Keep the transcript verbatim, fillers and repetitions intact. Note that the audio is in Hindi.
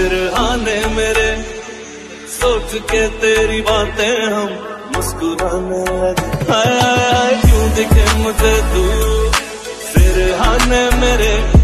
सिरहाने मेरे, सोच के तेरी बातें हम मुस्कुराने लगे। हाय हाय क्यों दिखे मुझे तू सिरहाने मेरे।